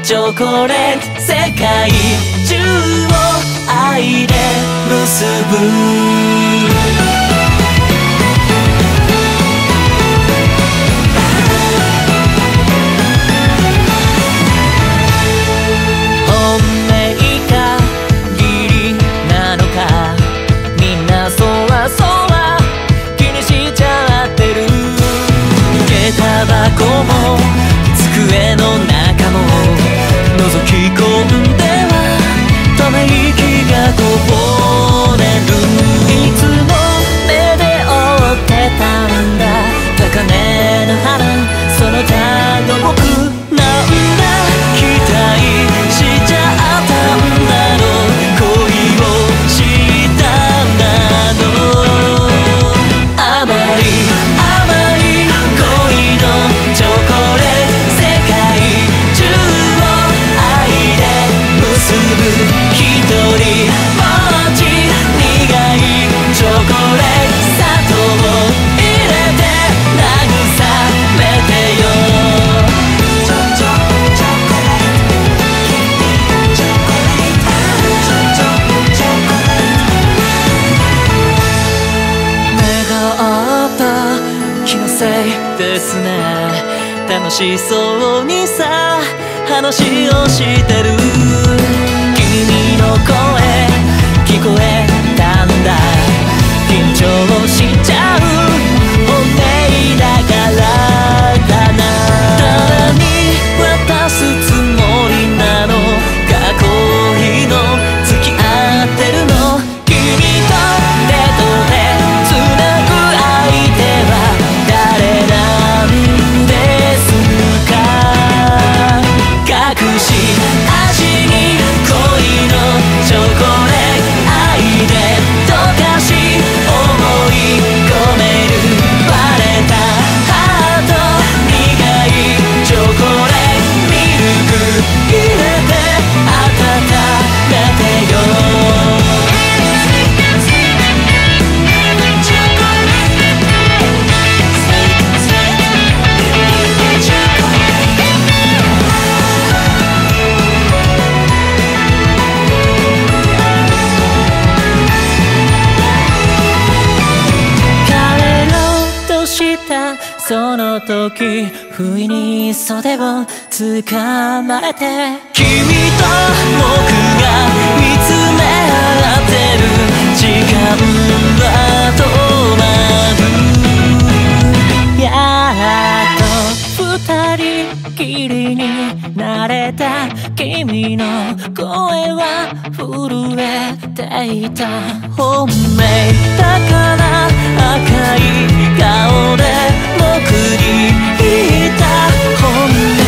チョコレート世界中を愛で結ぶタバコも机の中も覗き込んではため息がこぼれる。いつも目で追ってたんだ高嶺の花、その他が僕なんだ。期待しちゃったんだろう、恋をしたんだろう。甘いチョコレート世界中を愛で結ぶ。一人ぼっち苦いチョコレート砂糖を入れて慰めてよ。目が合った気のせいですね。楽しそうにさ話をしてる。君の声聞こえたんだ。緊張しちゃう本音だからだな。誰に渡すつもりなの、過去恋の付き合ってるの。君と手と手つなぐ相手は誰なんで隠し味に恋のチョコレート愛で溶かし思い込める。割れたハート苦いチョコレートミルク入れて温めてよ。その時不意に袖を掴まれて、君と僕が見つめ合ってる時間は止まる。やっと二人きりになれた。君の声は震えていた。本命だから赤い顔で僕に言った本音。